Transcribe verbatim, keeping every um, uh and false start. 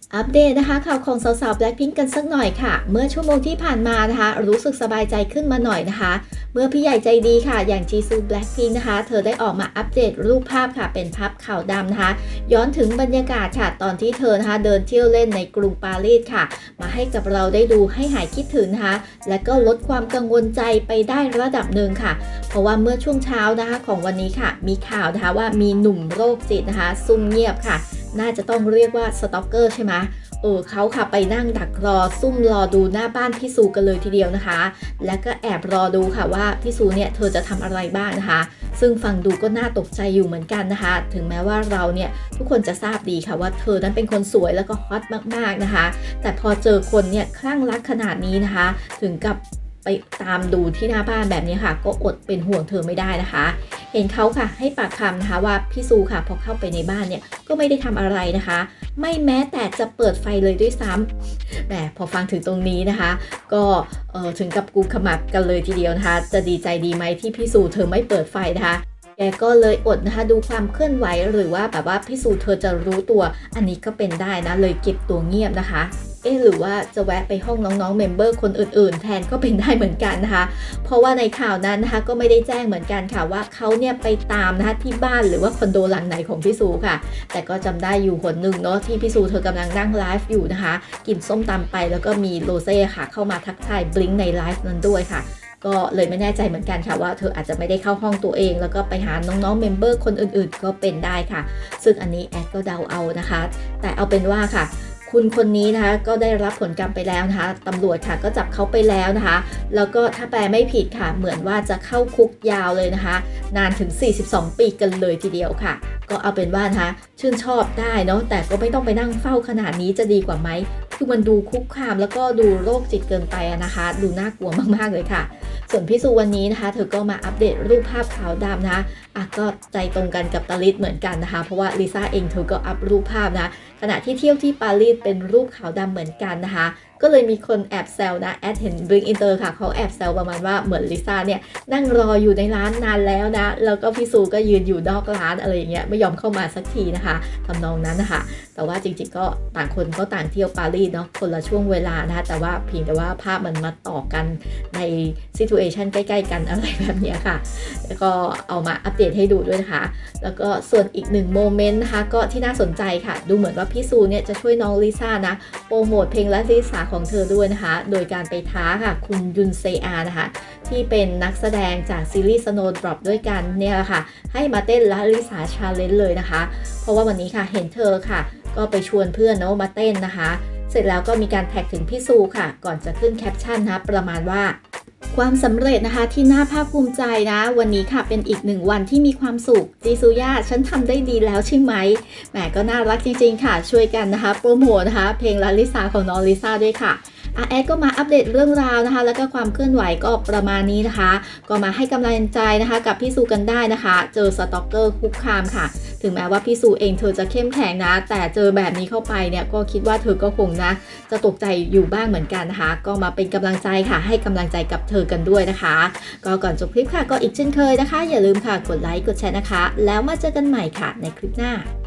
อัปเดตนะคะข่าวของสาวๆ Blackpink กันสักหน่อยค่ะเมื่อชั่วโมงที่ผ่านมานะคะรู้สึกสบายใจขึ้นมาหน่อยนะคะเมื่อพี่ใหญ่ใจดีค่ะอย่างจีซู Blackpink นะคะเธอได้ออกมาอัปเดตรูปภาพค่ะเป็นภาพขาวดำนะคะย้อนถึงบรรยากาศค่ะตอนที่เธอนะคะเดินเที่ยวเล่นในกรุงปารีสค่ะมาให้กับเราได้ดูให้หายคิดถึงนะคะและก็ลดความกังวลใจไปได้ระดับหนึ่งค่ะเพราะว่าเมื่อช่วงเช้านะคะของวันนี้ค่ะมีข่าวนะคะว่ามีหนุ่มโรคจิตนะคะซุ่มเงียบค่ะน่าจะต้องเรียกว่าสต็อกเกอร์ใช่ไหมเออเขาค่ะไปนั่งดักรอซุ่มรอดูหน้าบ้านพี่ซูกันเลยทีเดียวนะคะและก็แอบรอดูค่ะว่าพี่ซูเนี่ยเธอจะทำอะไรบ้างนะคะซึ่งฟังดูก็น่าตกใจอยู่เหมือนกันนะคะถึงแม้ว่าเราเนี่ยทุกคนจะทราบดีค่ะว่าเธอนั้นเป็นคนสวยแล้วก็ฮอตมากๆนะคะแต่พอเจอคนเนี่ยคลั่งรักขนาดนี้นะคะถึงกับไปตามดูที่หน้าบ้านแบบนี้ค่ะก็อดเป็นห่วงเธอไม่ได้นะคะเห็นเขาค่ะให้ปากคำนะคะว่าพี่ซูค่ะพอเข้าไปในบ้านเนี่ยก็ไม่ได้ทำอะไรนะคะไม่แม้แต่จะเปิดไฟเลยด้วยซ้ำแหมพอฟังถึงตรงนี้นะคะก็เอ่อถึงกับกุมขมับกันเลยทีเดียวนะคะจะดีใจดีไหมที่พี่ซูเธอไม่เปิดไฟนะคะแกก็เลยอดนะคะดูความเคลื่อนไหวหรือว่าแบบว่าพี่ซูเธอจะรู้ตัวอันนี้ก็เป็นได้นะเลยเก็บตัวเงียบนะคะเอ๊ะหรือว่าจะแวะไปห้องน้องๆเมมเบอร์คนอื่นๆแทนก็เป็นได้เหมือนกันนะคะเพราะว่าในข่าวนั้นนะคะก็ไม่ได้แจ้งเหมือนกันค่ะว่าเขาเนี่ยไปตามนะคะที่บ้านหรือว่าคอนโดหลังไหนของพี่ซูค่ะแต่ก็จำได้อยู่คนหนึ่งเนาะที่พี่ซูเธอกำลังนั่งไลฟ์อยู่นะคะกินส้มตำไปแล้วก็มีโรเซ่ค่ะเข้ามาทักทายบลิงในไลฟ์นั้นด้วยค่ะก็เลยไม่แน่ใจเหมือนกันค่ะว่าเธออาจจะไม่ได้เข้าห้องตัวเองแล้วก็ไปหาน้องๆเมมเบอร์คนอื่นๆก็เป็นได้ค่ะซึ่งอันนี้แอดก็เดาเอานะคะแต่เอาเป็นว่าค่ะคุณคนนี้นะคะก็ได้รับผลกรรมไปแล้วนะคะตำรวจค่ะก็จับเขาไปแล้วนะคะแล้วก็ถ้าแปลไม่ผิดค่ะเหมือนว่าจะเข้าคุกยาวเลยนะคะนานถึงสี่สิบสองปีกันเลยทีเดียวค่ะก็เอาเป็นว่านะคะชื่นชอบได้เนาะแต่ก็ไม่ต้องไปนั่งเฝ้าขนาดนี้จะดีกว่าไหมคือมันดูคุกคามแล้วก็ดูโรคจิตเกินไปนะคะดูน่ากลัวมากๆเลยค่ะส่วนพี่ซูวันนี้นะคะเธอก็มาอัปเดตรูปภาพขาวดำนะคะอ่ะก็ใจตรงกันกับตาลิสเหมือนกันนะคะเพราะว่าลิซ่าเองเธอก็อัพรูปภาพนะขณะที่เที่ยวที่ปารีสเป็นรูปขาวดำเหมือนกันนะคะก็เลยมีคนแอบแซวนะแอดเห็นบลิงอินเตอร์ค่ะเขาแอบแซวประมาณว่าเหมือนลิซ่าเนี่ยนั่งรออยู่ในร้านนานแล้วนะแล้วก็พี่ซูก็ยืนอยู่นอกร้านอะไรอย่างเงี้ยไม่ยอมเข้ามาสักทีนะคะทำนองนั้นนะคะแต่ว่าจริงๆก็ต่างคนก็ต่างเที่ยวปารีสเนาะคนละช่วงเวลานะคะแต่ว่าเพียงแต่ว่าภาพมันมาต่อกันในซิทูเอชันใกล้ๆกันอะไรแบบนี้ค่ะแล้วก็เอามาอัปเดตให้ดูด้วยนะคะแล้วก็ส่วนอีกหนึ่งโมเมนต์นะคะก็ที่น่าสนใจค่ะดูเหมือนว่าพี่ซูเนี่ยจะช่วยน้องลิซ่านะโปรโมทเพลงและลิซ่าของเธอด้วยนะคะโดยการไปท้าค่ะคุณยุนเซอานะคะที่เป็นนักแสดงจากซีรีส์ Snowdrop ด้วยกันเนี่ยค่ะให้มาเต้นและลิซ่าชาเลนจ์เลยนะคะเพราะว่าวันนี้ค่ะเห็นเธอค่ะก็ไปชวนเพื่อนเนาะมาเต้นนะคะเสร็จแล้วก็มีการแท็กถึงพี่ซูค่ะก่อนจะขึ้นแคปชั่นนะประมาณว่าความสำเร็จนะคะที่น่าภาคภูมิใจนะวันนี้ค่ะเป็นอีกหนึ่งวันที่มีความสุขจีซูย่าฉันทำได้ดีแล้วใช่ไหมแหมก็น่ารักจริงๆค่ะช่วยกันนะคะโปรโมทนะคะเพลงลาลิซาของน้องลิซ่าด้วยค่ะอาแอดก็มาอัปเดตเรื่องราวนะคะแล้วก็ความเคลื่อนไหวก็ประมาณนี้นะคะก็มาให้กำลังใจนะคะกับพี่ซูกันได้นะคะเจอสต็อกเกอร์คุกคามค่ะถึงแม้ว่าพี่ซูเองเธอจะเข้มแข็งนะแต่เจอแบบนี้เข้าไปเนี่ยก็คิดว่าเธอก็คงนะจะตกใจอยู่บ้างเหมือนกันนะคะก็มาเป็นกำลังใจค่ะให้กำลังใจกับเธอกันด้วยนะคะก็ก่อนจบคลิปค่ะก็อีกเช่นเคยนะคะอย่าลืมค่ะกดไลค์กดแชร์นะคะแล้วมาเจอกันใหม่ค่ะในคลิปหน้า